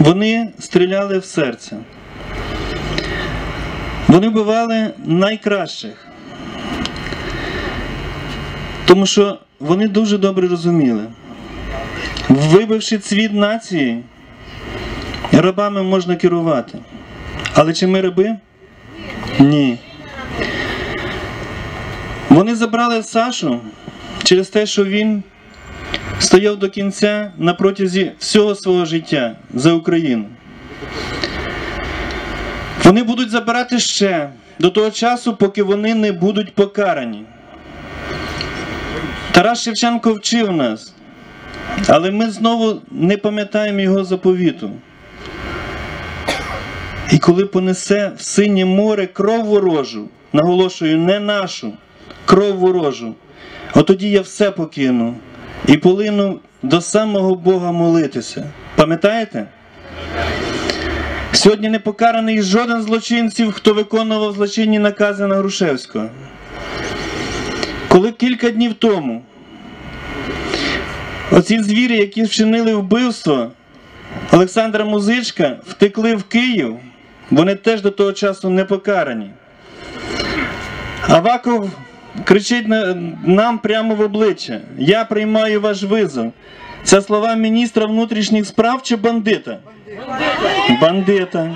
Вони стріляли в серце. Вони вбивали найкращих. Тому що вони дуже добре розуміли. Вибивши цвіт нації, рабами можна керувати. Але чи ми раби? Ні. Вони забрали Сашу через те, що він стояв до кінця на протязі всього свого життя за Україну. Вони будуть забирати ще до того часу, поки вони не будуть покарані. Тарас Шевченко вчив нас, але ми знову не пам'ятаємо його заповіту. І коли понесе в синє море кров ворожу, наголошую, не нашу, кров ворожу, отоді я все покину і полину до самого Бога молитися. Пам'ятаєте? Сьогодні не покараний жоден з злочинців, хто виконував злочинні накази на Грушевського. Коли кілька днів тому оці звірі, які вчинили вбивство Олександра Музичка, втекли в Київ, вони теж до того часу не покарані. Аваков кричить нам прямо в обличчя: «Я приймаю ваш визов». Це слова міністра внутрішніх справ чи бандита? Бандита.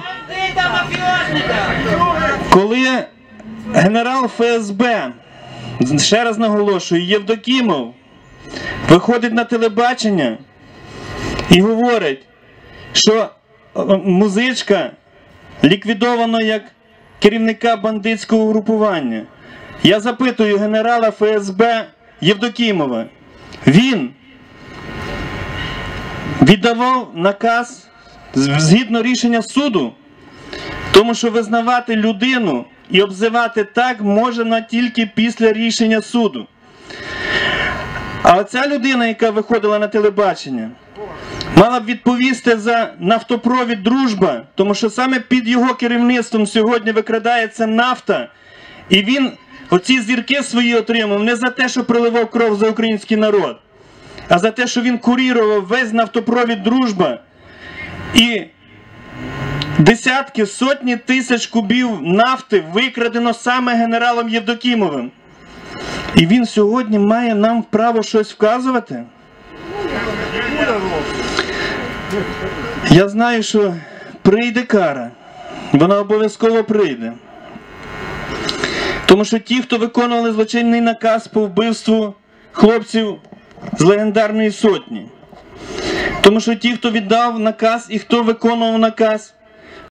Коли генерал ФСБ, ще раз наголошую, Євдокімов, виходить на телебачення і говорить, що Музичка ліквідовано як керівника бандитського угрупування. Я запитую генерала ФСБ Євдокімова. Він віддавав наказ згідно рішення суду, тому що визнавати людину і обзивати так можна тільки після рішення суду. А оця людина, яка виходила на телебачення, мала б відповісти за нафтопровід «Дружба», тому що саме під його керівництвом сьогодні викрадається нафта, і він оці зірки свої отримав не за те, що проливав кров за український народ, а за те, що він курірував весь нафтопровід «Дружба». І десятки, сотні тисяч кубів нафти викрадено саме генералом Євдокімовим. І він сьогодні має нам право щось вказувати? Я знаю, що прийде кара. Вона обов'язково прийде. Тому що ті, хто виконували злочинний наказ по вбивству хлопців з легендарної сотні. Тому що ті, хто віддав наказ і хто виконував наказ,